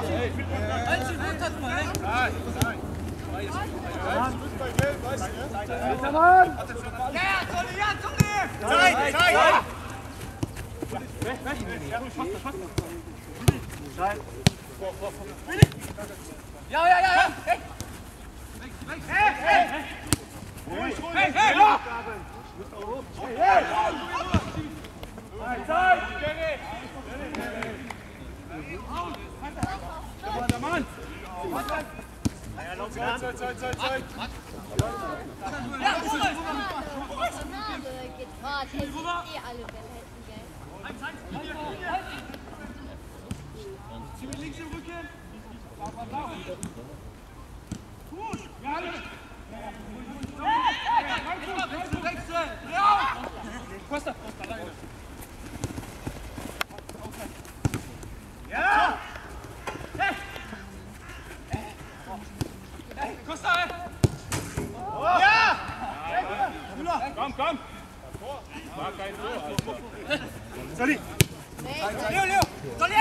Halt sie runter, mal. Ja, ja, ja, ja. Links im Rücken. Gut. Wechsel. Costa. Ja. Costa. Ja. Komm, komm. War kein Tor. Sali. Leo, Leo. Sali.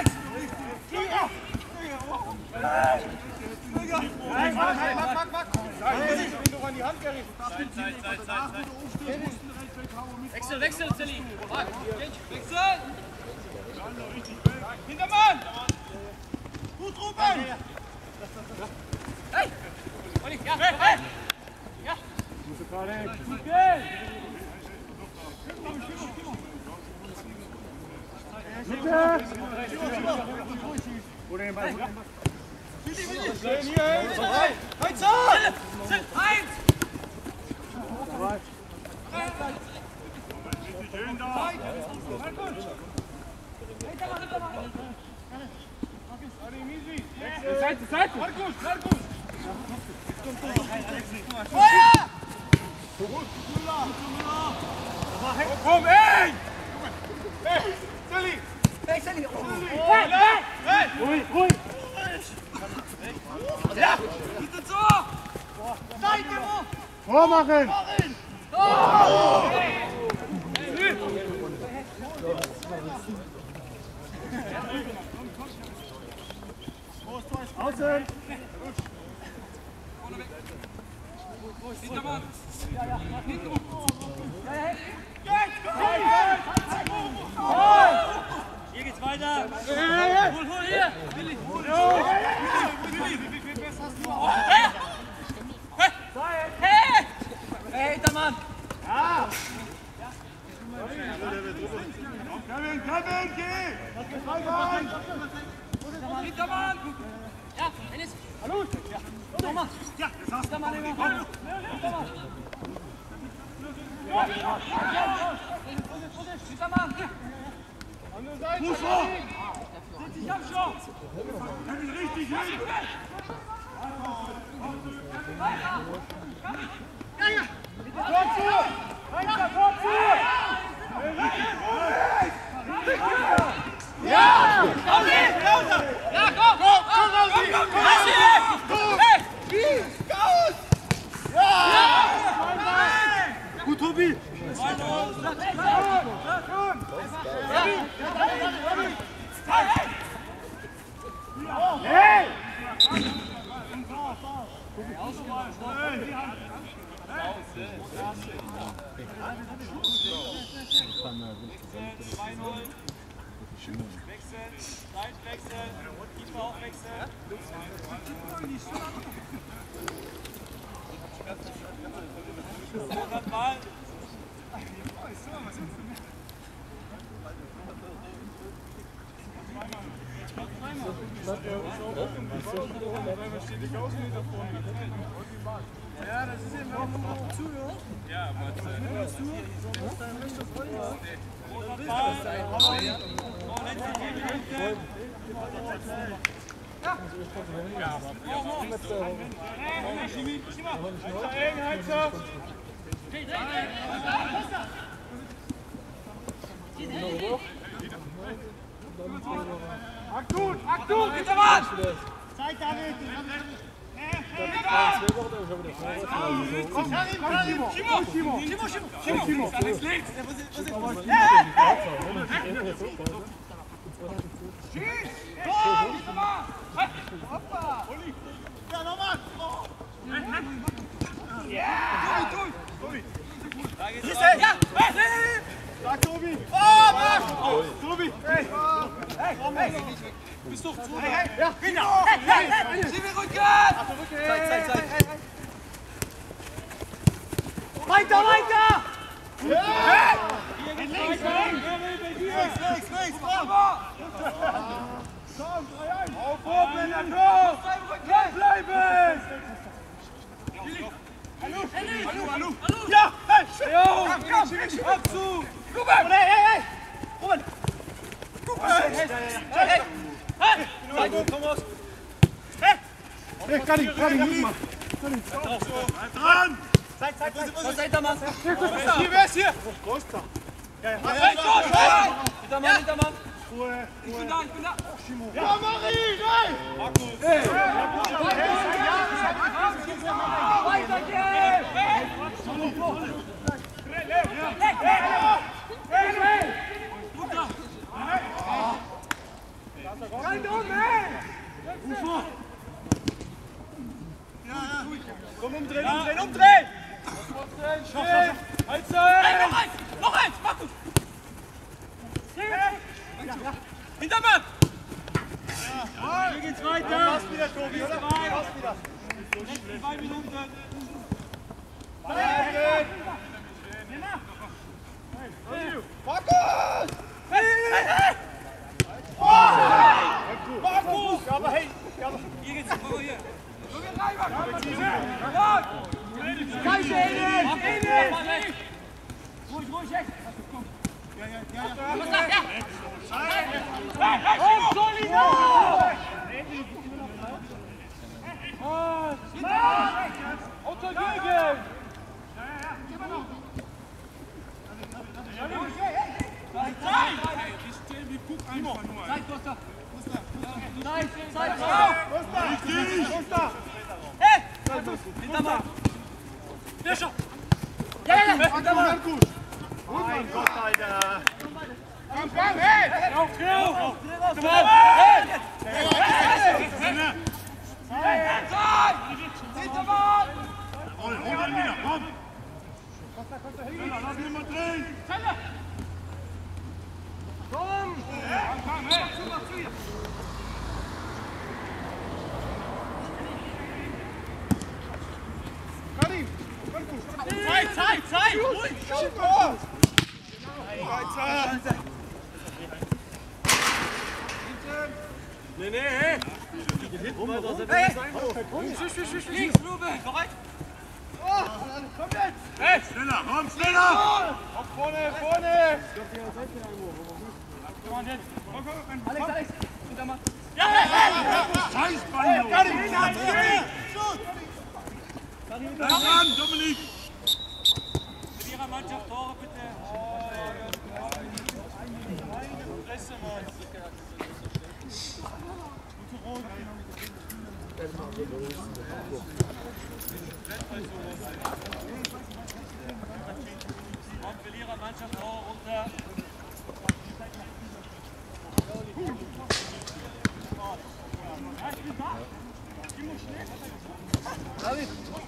Wechsel, wechsel, Sally. Wechsel. Hintermann. Gut rufen. Hey. Olli, ja, hey. Ja. Gut gehen. Oder den Ball. Seite, Seite! Markus, Markus! Feuer! Komm, ey! Hey, Sally! Hey, Sally! Hey! Ruhig, ruhig! Ja! Bitte zu! Seite hoch! Vormachen! Oh! Außen! Hintermann! Ja, ja, hinten! Hier geht's weiter! Hol, hol, hier! Willi! Wie viel Best hast du? Hey! Hey, Hintermann! Ja! Kevin, Kevin, geh! Hintermann! Ja, Dennis! Hallo! Ja, nochmal! Ja, das hast du mal immer! Hintermann! Andere Seite! Fuß hoch! Setz dich ab, schon! Kevin, richtig hin! Ja, ja! Tor zu! Weiter, Tor zu! Ja! Komm, ja, komm! Komm! Hey! Raus! Ja! Gut, Tobi! Hey! Wechseln, Seitenwechsel, Keeper auch wechseln. Noch Ball. Ja, das ist eben auch zu, ja, aber zu, dann rechter Freund war. Akut, akut, Hintermann! Zeig David! Timo! Alex links! Schieß! Tor! doch zu. Ja, genau. Sie will Rücken. Zeit. Weiter! Ja! Links! Bravo! Komm, 3-1! Aufholen, Tor! Bleiben! Hallo! Ja! Komm! Abzug! Ruben! Hey! Ruben! Hey! Thomas! Hey! Kann ich nicht machen! Dran! Zeit! Was seid ihr, Mann? Hier, wer ist hier? Costa! Hintermann! Ich bin da! Ja, Marie! Nein! Markus! Weiter geht's! Komm, umdrehen! Noch eins! Markus! Hintermann! Hier geht's weiter! Passt wieder, Tobi, oder? Passt wieder! 2 Minuten! Markus! Hey! Markus! Aber hey! Hier geht's vor hier! Ruhig, echt! Und Solidar! Untergegen! Zeit! Hey! Hintermann! Fischer! Ja! Hintermann! Mein Gott, Alter! Komm, hey! Auf! Hintermann! Hol ihn wieder, komm! Lass ihn mal drehen! Komm! Komm, hey! Mach zu ihr! Zeit! Ruhig! Nee, hey! Links, Ruben! Bereit? Komm jetzt! Hey! Schneller! Auf vorne! Alex! Hintermann! Ja! Scheiß Ball! Dann, Dominik! Mit Ihrer Mannschaft Tore, bitte! Verlierer Mannschaft Tore runter! David!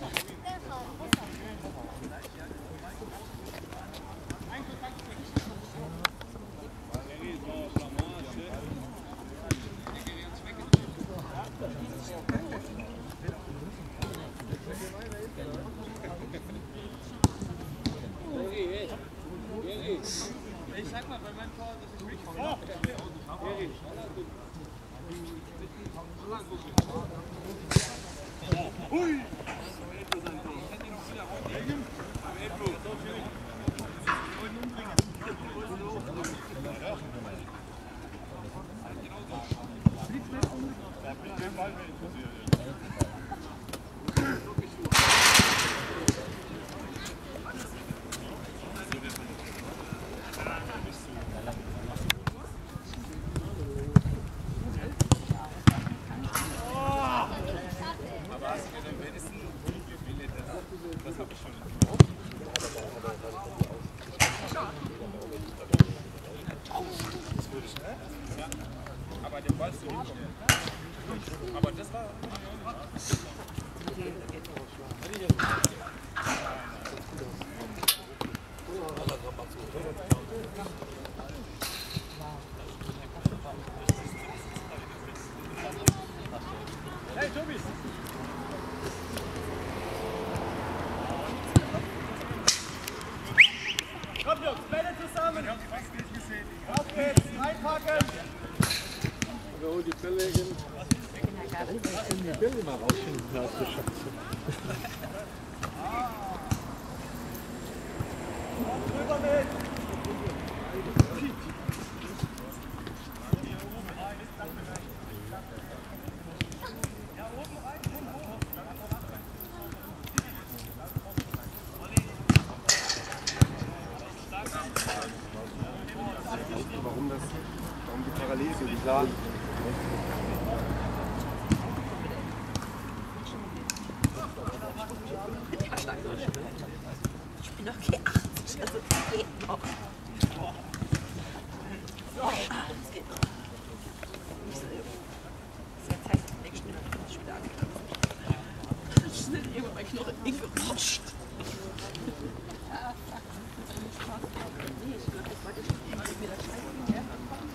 Ich sag mal, bei meinem Tor, dass ich mich Hui! Aber der Ball ist so nicht. Aber das war. Hey, Tobi! Komm, Jungs, Bälle zusammen! Ich hab's fast nicht gesehen. Auf geht's, einpacken! Wir holen die Bälle in. Die Bälle mal rausfinden aus der Scheiße. Drüber mit! Warum die parallel sind, die klar. Ich bin doch okay 80, also das geht noch. Das geht noch. Nicht so sehr zeitlich schnell wieder angefangen. Schnell irgendwann mein Knochen hingerutscht. Nee, ich glaube, das wollte ich mir das scheiße her.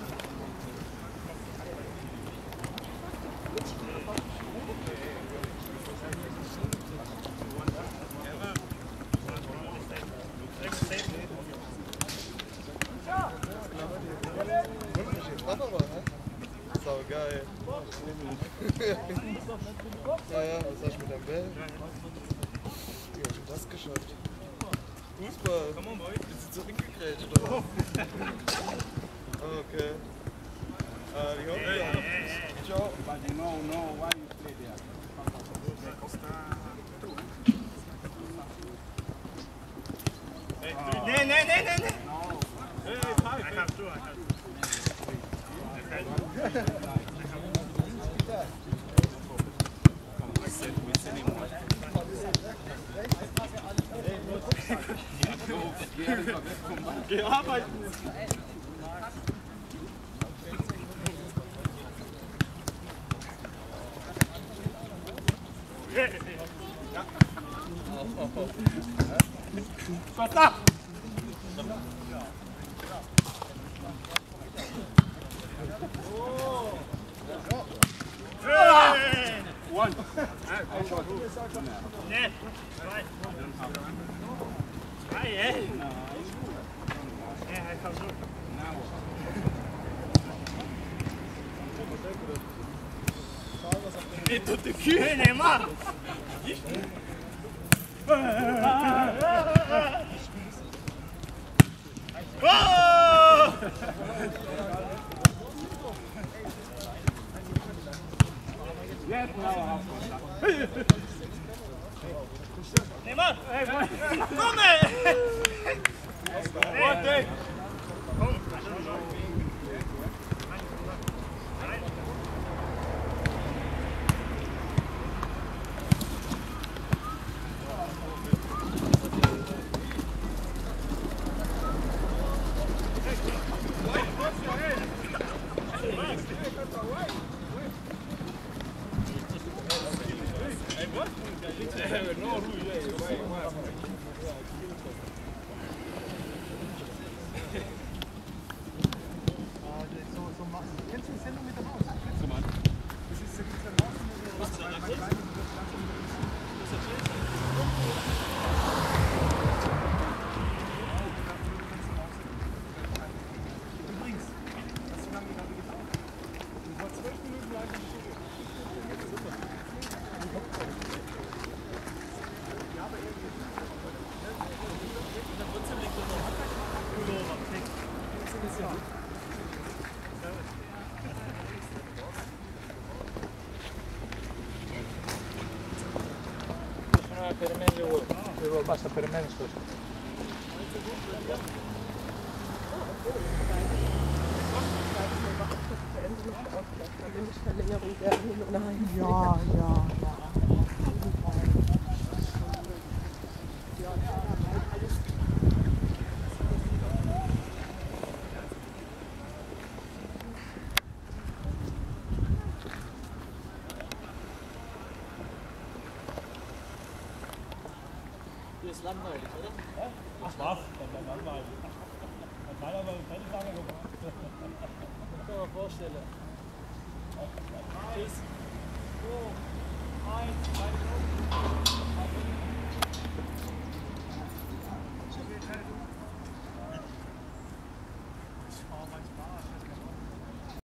Sau geil. Ja, was hast du mit deinem Bell? Wie hast du das geschafft? Fußball. Bist du zurückgekrätscht, oder? Okay. Die Hoffnung. Ciao. But you know why you play there. Nee. I have to. Geh arbeiten! Was ab? One. Nee, zwei. Ey. Hij gaat zo. Dit doet de kuur. Nee, man. Oh! Nee, man. Kom mee. Wat denk? Per me io basta per me sto. Ja. Hier ist langweilig, oder? Ach was, das war langweilig. Das war aber völlig lange gebracht. Ich kann mir vorstellen. Tschüss.